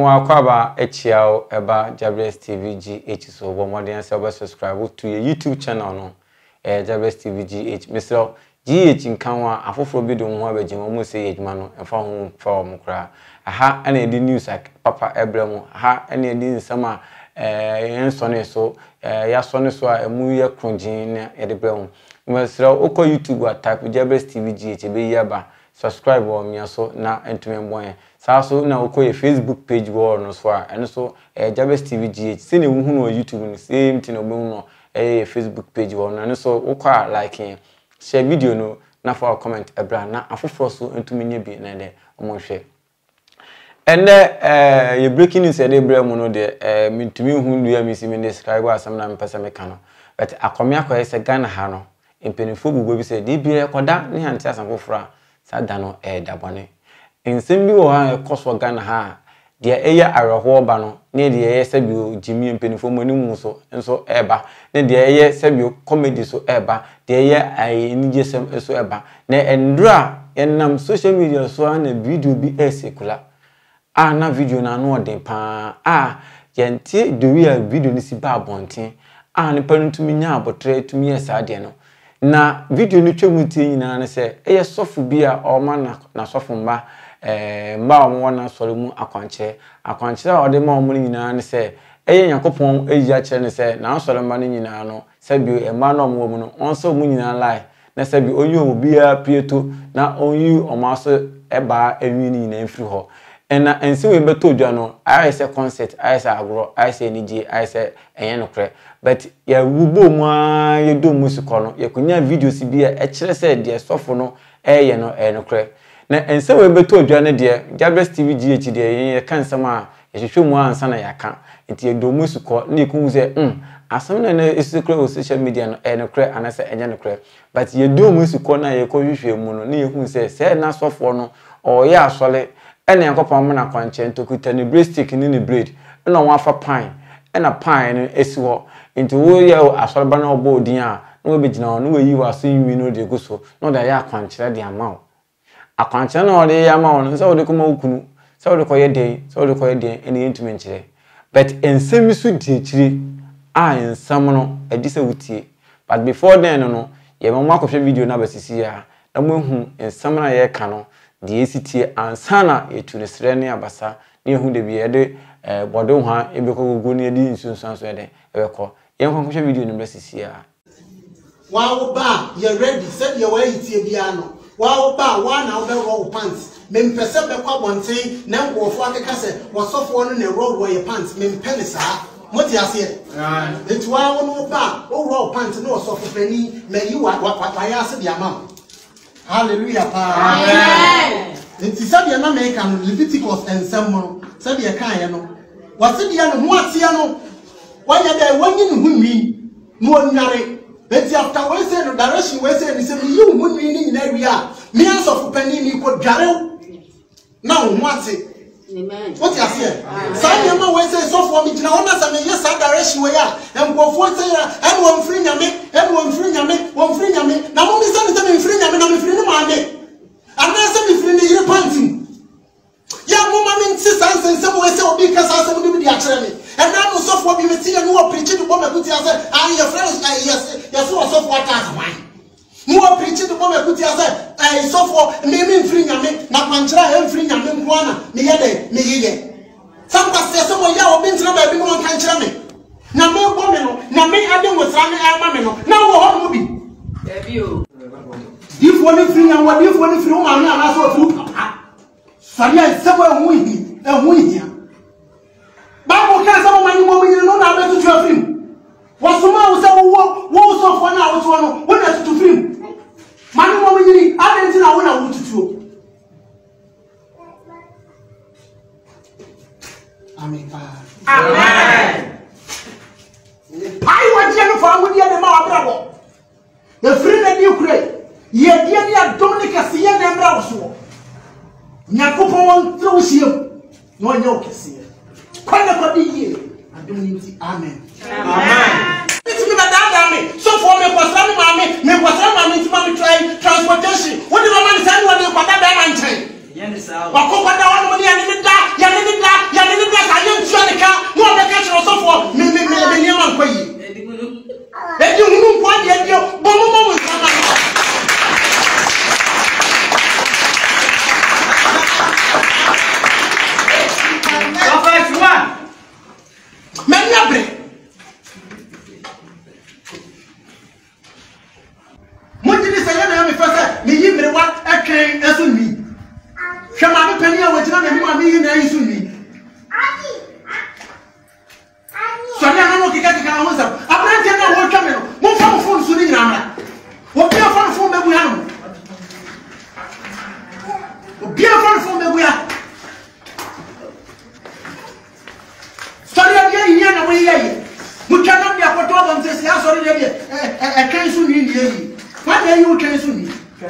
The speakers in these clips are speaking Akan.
wa kwaba echiao eba Jables TV GH so wo modern say subscribe to your YouTube channel no Jables TV GH Mr. GH nkanwa afoforo bi do ho abaji mo say ejuma no emfa ho fa mo kra aha ana edi news like papa ebremu aha ana edi nsama yen sone so ya sone so a emu ye kronjin na ye de bremu Mr. oko YouTube type Jables TV GH be yaba subscribe on me so na entumi mbon so na oko ye Facebook page wo no so a eno so Jables TV GH se ne hu no YouTube no same thing obo no Facebook page wo no eno so oko like share video no na for comment ebra na afoforo so entumi nye bi na de omo hwe ende ye breaking news e de bra mu no de mintumi hu nua mi si me describe asam na mpesa me ka no but akomia ko ye se Ghana ha no empenifo bugo bi se de bi rekoda ne hanti asam foforo sa da no dabone ensem bi wo ha ekoso Ghana ha de eya areho ba no ne de eye se bi jimi empenifo mo ni mu so enso eba ne de eye se bi comedy so eba de eye ai nije sem so eba ne endra enam social media so na video bi esekula na video na no den pa yenti do we video ni si ba bonten ne panutumi nya abotre tumi esa de no na video ni twemu tie nyina ne se eye sofu bi a o ma na sofu mba mba o mo na soro mu akwanche a ode ma o mo nyina ne se eye yakopon eyi a kire ne se na soro mba ne nyina no se bi mba na o mo mu no onso mu nyina lai na se bi onyu obi a pieto na onyu o ma so eba enwi ni nyina mfiri ho ena ensi we beto dwa no I say concert I say agro I say niji I say enye no kre but ya wubo mu a ye do musiko no ye kunya videos bi e kire se de sofo no eye no no kre na ense we beto dwa ne de Jables TV GH de ye kan sama ye hwehwe mu ansa na yaka enti ye do musiko na ikun se asam na isikre o social media no no kre anase enye no kre but ye do musiko na ye ko hwehwe mu no na ye kun se na sofo no o ye asole ene yakopon na kwanche ntokuta ni breastic ni ni bread ena won afa pine ena pine no esi ho nti wo ye asorba na obo odin a no we begina no we yi wa so yimi no de guso no da ya kwanche de ama akwanche na ode ya ama no se ode kuma ukunu se ode koye den se ode koye den ene ntumi nchire but ensemi su di chiri ensam no edi se wutie but before then no ye mo makohwe video na basisi ya na mo hu ensam na ye ka no de esitie ansana etunesre ne abasa ne hu de bi ede bodo ha ebeko gogo ne edi nsunsan so ede ebeko yen kwankwa video no basisi ya wa ba ye ready said ye wa yitie bia no wa ba wa na wo be roll pants mempese be kwa bonten na nkofo akeka se wasofo no ne roll ye pants mempene saa moti ase it wa wo ba wo roll pants no wasofo pani meyi wa ya ase bia ma hallelujah pa amen enti sabe na make am Leviticus ensem sabe ye kan ye no wase bia no ho ase no wa ya da wanyi ne hunwi no onyare enti after we say no direction we say ni say you hunwi ni nyina wi a me asofu pani ni ko dware na ho ase amen what you say say ma we say so for me gina wona say me yes direction we ya enkofo say en won free nyame na mo mi say me free nyame na me free ni ma ade ana say me free ni yire panti ya mo ma me nti sansen say we say obi kasa say mo bi akere me and na no so for bi me ti no preach to bo me kuti say your friends yes so for attack why no preach to bo me kuti say so for me free nyame na kwanchira free nyame nkoana me ye de me ye some pastor say mo ya obi ntina ba bi mo kan kire me na me bo me no na me ade wotra me ama me no na wo ho mo bi e bi o if one free nyame what if one free o ma na so tu papa saria se bo hu yi Bible can say man mo yin no na be to film wasoma wo say wo so for na wo to no wo na to film man mo yin adenti na wo na wo tutuo amen amen ai wa je no fa ngudi de ma abrabo e free na di kure ye dia dia Dominica se ye na mbra wo so nyakopon won tro hiem no anya okese kwenda kwa diye adumniti amen amen it's me that me so for me kwasra me ti mami try transportation what the man say what the kwada be man chain yen say wa ko kwada won mo ya ni da si aso de be kan so ni ni what are you kan so ni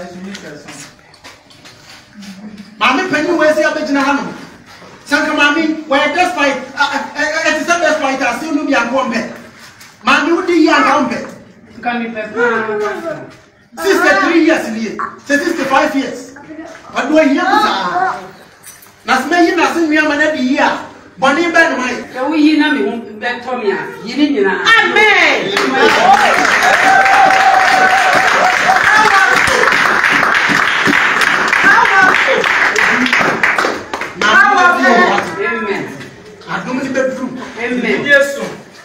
mami penny we si abegina ha no sanka mami we despite it is despite as you no be akombe mami udi ya akombe kan mi papa 63 years ni 65 years ado yi kusa na sme yi na se nua mana di ya boni be no mai ka wo yi na me ho be to me a yi ni nyina amen amen adum ni bedroom amen yesu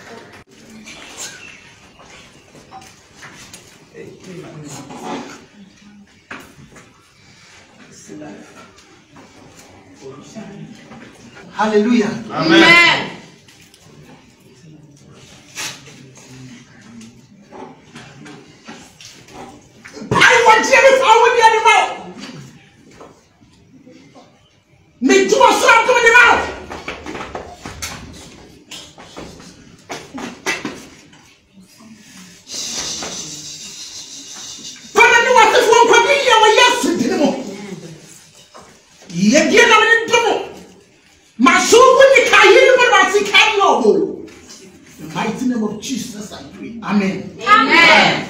hallelujah amen I want you to follow the animal. Me do a sort of animal. But I know what this one could be here. Yes, you get a double. My soul when you can't hear but I see carry. In the mighty name of Jesus, I pray. Amen. amen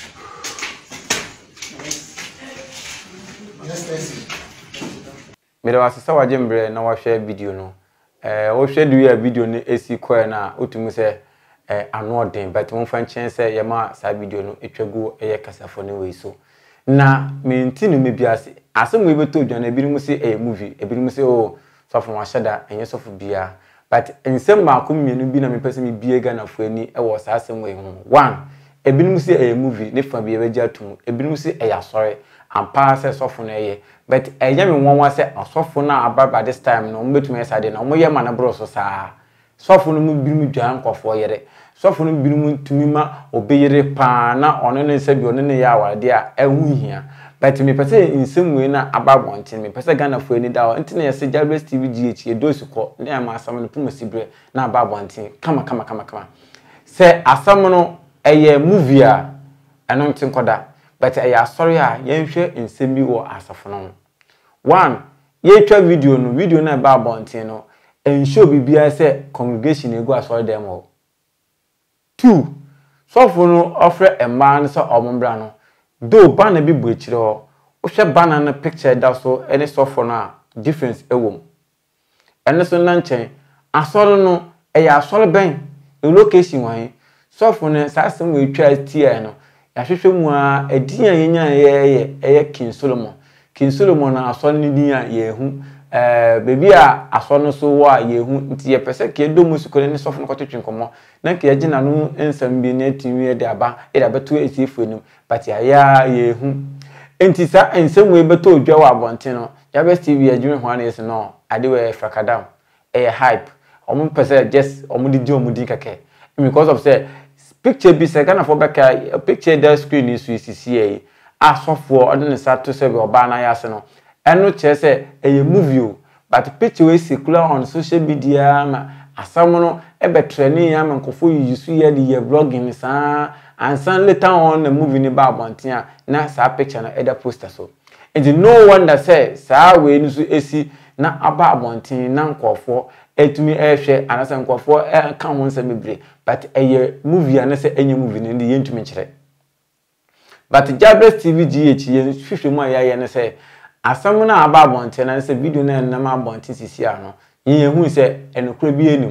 Mede wasesa wajembre na wahwe video no wohwe duya video no esi koe na otumu se anoden but won fa nchen se yema sa video no etwagu eye kasafo ne we so na menti no mebiase asem we beto dwan na birim se movie ebirim se o sofo washada enye sofo bia but ensem ma akomienu bi na mepese me biega na fo ani wo sa asem we ho one ebirim se movie ne fa bia beja tum ebirim se sorry ampa se sofo na eye but me wonwa se asofo na ababa this time no mbetumi esade na moye ma na bro so saa sofo no mu birim dwan nkofo yere sofo no birim tumi ma obeyere pa na ono ne nsa bi ono ne ya awade a ehu hia but me pese insem we na ababo ntin me pese Ghana fo ani da ntin ye se Jabres TV GH edosu ko ne ma asam no puma sibre na ababo ntin kama se asam no eye movie a eno ntin koda but eye sorry a yenhwe insem bi wo asafo no one ye twa video na ababo ntin no enshow bibia se congregation ego asori dem o two sofo no offer a man so omombra no do banner bi bu ekire ho wo hwe banner no picture da so any sofo na difference ewom ene so na nchen asoro no eya asoro ben e location wan sofo no sasem we twa tie no ya hwehwe mu a edin a yenya ye King Solomon na asoro ni din a ye hu baby a asoro no so wo a ye hu nti ye pese ke do musiko ne sofo no kototwe nkomo na ke agina no ensam bi na timi de aba e da beto esifu enim but ya ye hu enti sa ensam we beto odwa wa abonten no Jabres TV adwumi ho na yes no ade we frakadam hype omo pese just omo di omo kake because of say picture bi se Ghana for beka picture da screen is CCA asofo odene sa to se be oba na ya se no eno che se movie but picture we circular on social media ma asam no ebe training ya menkofo yusu ya di ye blogging sa ansan later on the movie ni ba abontia na sa picture na either poster so and no wonder say sa we ni so esi na aba abontin na nkofo etumi ehwe anasa nkofo ka ho nsa bebre but movie anasa enye movie ni ye ntumi kire but Jabres TV GH ye hwehwe mu ya ne say asam na aba abontin na say video na na ma abontin sisi ano ye hu say enokra bi enum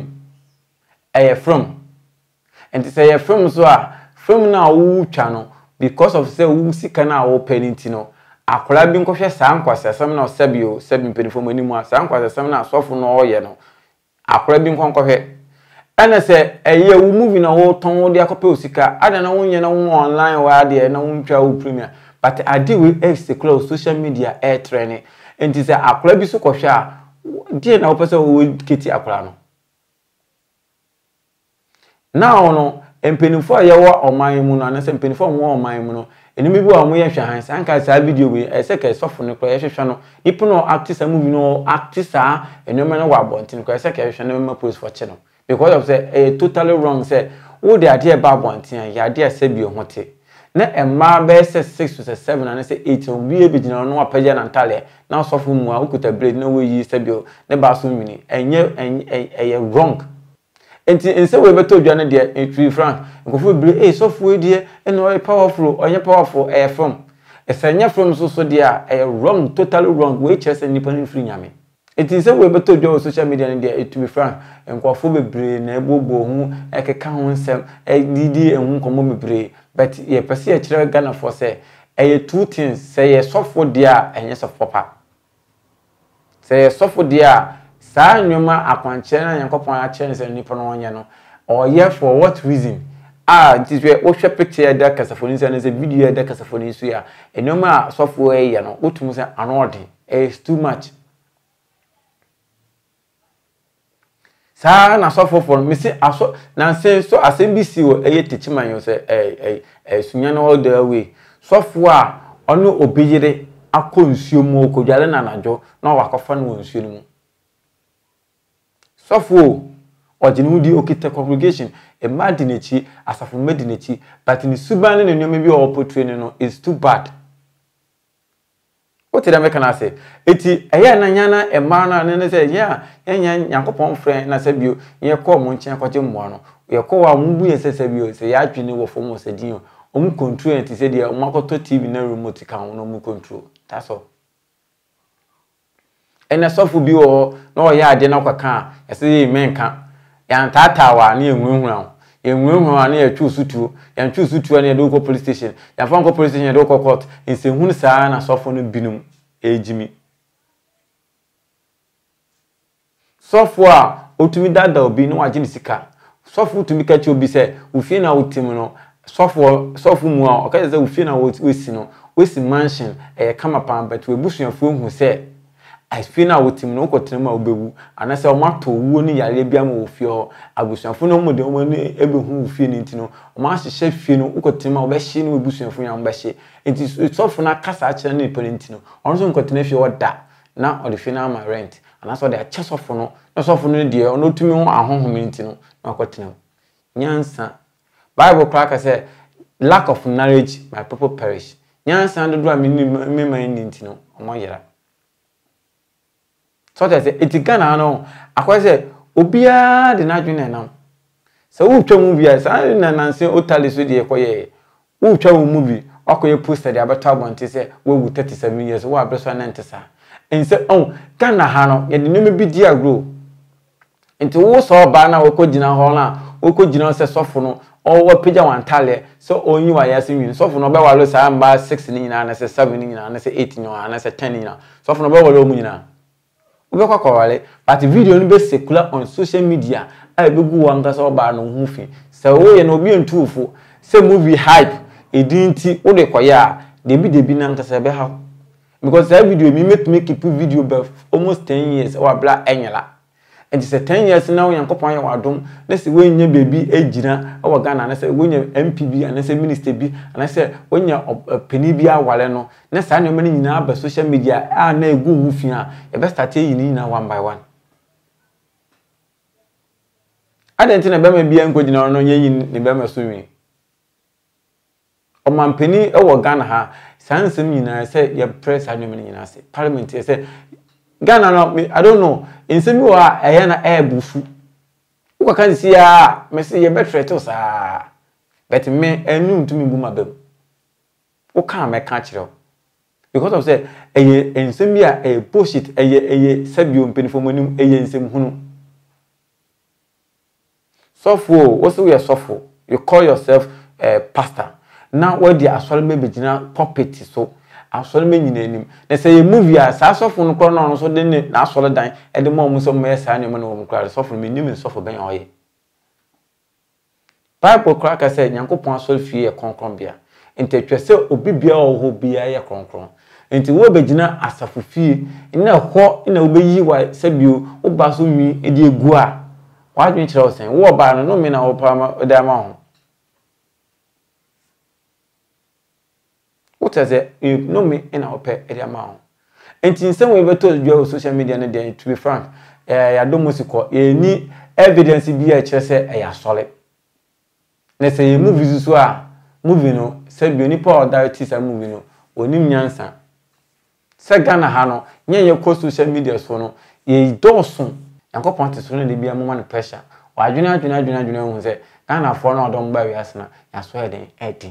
from and say from so a from na wo twa no because of say wo sika na wo penity no akola bi nkohwe saa nkwasa asam na osabio sabi mpedifo manimu a saa nkwasa asam na asofo no oye no akola bi nkohwe ana say wo movie na wo ton wo de akope osika ada na wo nye na wo online wa de na wo ntwa wo premier but ade we close social media training and say akola bi so kohwe a die na wo pese wo keti akola no now no empenifo yewo oman mu no anase empenifo wo oman mu no enimi bi wa mo ye hwa han sanka sa video we ese ka sofo ne kro ye hwehwa no ipo no actor movie no actor enoma na wa bontin ko ese ka hwehwa no ma post for channel because of say totally wrong say wo de ade ba bonten ya ade asabi hote na emma be se 6 to 7 na se 8 obi e bigina no apagya na ntale na osofo mu a ukuta bread na we yi sabi ne ba so mini enye wrong enti ense we beto dwa ne de etri frank nkofo bre sofo e de ene o powerful onye powerful from esenya from so de a wrong totally wrong we chese nipa ni free nyame enti ense we beto dwa social media ne de etri frank nkofo bebre na ebobo hu ekeka ho nsem didi ehun komo bebre but ye pese ye kire Ghana for say two things say ye sofo de a enye sofo papa say sofo de a saa nyoma akwanche na yankopon a kire se nipa no onye no or ye for what reason it is where wo hwe picture da kasafoni se na se video da kasafoni so ya enoma sofo ye no otum se anodi is too much sa na sofo for me say aso na say so asembisi wo eye techiman yo say sunya na all the way sofo a ono obeyire akonsuo mu okodwale na najo na wakofa no wonsuo mu sofo ojinudi okita congregation e madinachi asafo madinachi but ni suban ne nyoma bi o portray no is too bad what did I make an say eti eya na nyana e ma na ne say ya yankopon friend na sabio ye ko mo nchen kwaje mo no ye ko wa mbu ye sabio say ya adwene wo fo mo sadin o control enti say dia o makoto TV na remote kan no mu control that's all ena sofu bi o na o ya ade na kwaka ya say men kan ya ntatawa na enwuhura enwuhura na ya twusutu ya twusutu na ya do ko police station ya fa ko police station ya do ko court ense hunu saa na sofu no binum ejimi sofu a otumi dada obi no waje ni sika sofu tumi ka chi obi se ufie na otim no sofu mu a o ka ze ufie na wesi no wesi mansion kama pan but we busuafo hu se I feel now with him no kotrema obewu anase o mato wuo ni yare bia ma ofie ho abusuafo no mo de o ni ebehu ofie ni ntino o ma hye fie no ukotrema o be hye ni abusuafo ya mba hye enti sofo na kasa akere ni pe ntino onso nkotena fie o da na o de fie na ma rent anase o de ache sofo no na sofo no de o no tumi ho ahohom ntino na kotena nyansa Bible crack say lack of knowledge my people perish nyansa ndo do a me man ni ntino o mo yera so that it Ghana no akwa say obia de na dwene nam se wo twa mu bia sa na nanse otale so de ekoye wo twa mu bi akoye poster de abata bonte say wo 37 years wo abreso na ntesa ense Ghana ha no ye de neme bi di agro enti wo so ba na wo ko gina ho na wo ko gina se sofo no o wo pija wantale so onyi wa ya se nwin sofo no be walo sa mba 6 ni nyina na se 7 ni nyina na se 8 nyina na se 10 ni nyina sofo no be walo mu nyina ubekwa kwale but video ni be circular on social media ai begu wanga so ba no hufi se wo ye no bi ntufo se movie hype edinti wo de koya debi na nkasa be ha because that video me make keep video be almost 10 years wa bla enyela and it's 10 years now yankopon ya wadom na se wenye baby ejina wa Ghana na se wenye MPB na se minister bi na se wenye peni bi awale no na sa ne mani nyina ba social media a na egu hufi a e be start yi ni na one by one adenti na be ma bia nkogina no nyi ni be ma so wi o man peni e wo Ghana ha sansem nyina se ye press anu mani nyina se parliament ye se Ghana no I don't know insemi wa na ebufu uko kan si ya me se ye betre to sa but me enu ntumi bu mabam o kan me ka kire because of say insemi a bullshit sabio mpenifo manim nsem hunu sofo wo so we sofo you call yourself a pastor now where the asole me begina property so asole me nyina anim na say movie a sa sofo no kro no so de na asole dan e de mo so me sa ne mo no mo kra sofo me nim sofo ben oye Bible crack say nyankopon asole fie e konkron bia enti twese obi bia ho bia ye konkron enti wo begina asafo fie na ho na obeyi wa sabio wo ba so nwi e de egu a wa dwen kire o sen wo ba no me na wo pa da ma ho what is it you know me in our pay area amount and in some way we told you social media na dey to be frank ya do musiko ni evidence bi a kire say ya solid na say movie so a movie no say bi oni pa direct say movie no onim nyansa say Ghana ha no nye ko social media so no ye doso yankopon te so no de bia mo man pressure wa adwena hu say Ghana for no odom ba wi asena ya so eden edin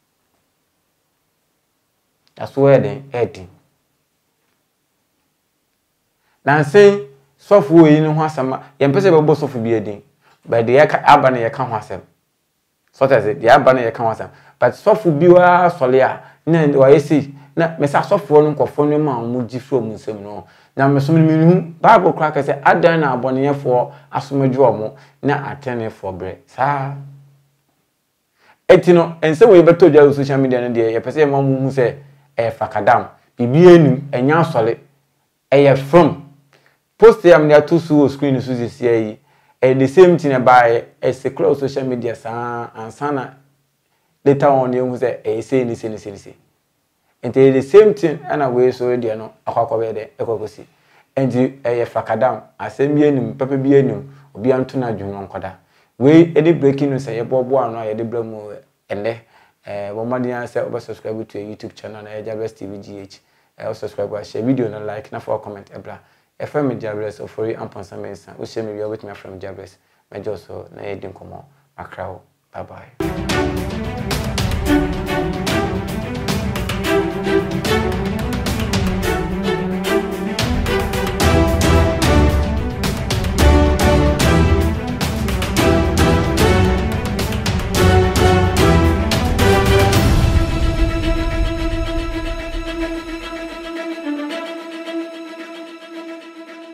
dan say sofu yi no ho asema ye mpese be bo sofu bi edin but the aba na ye ka ho asem so that the aba na ye ka ho asem but sofu bi wa sole a na wa yesi na me sa sofu no nkofo no ma mu gi from nsem no na me so me hu bible kra ka say adan na aboneyefo asomaju omo na atene for bre sa etino ense we beto dia social media no de ye pese ma mu say fakadam bibi enum enya sole from post am near to screen so see the same thing about a secure social media and sana later on you say say and the same thing and away so there no akwakobe de ekokosi and fakadam asem bi enum papa bi enum obi anto na dwon nkoda we any breaking news say bobo ano ye de blamu ende Bomadian say subscribe to your YouTube channel na Jabres TV GH. Subscribe, share video na like na for comment ebla. FM Jabres of for you amponsa mensa. We share me with my friend Jabres. Me just so na edin komo. Akrao. Bye bye.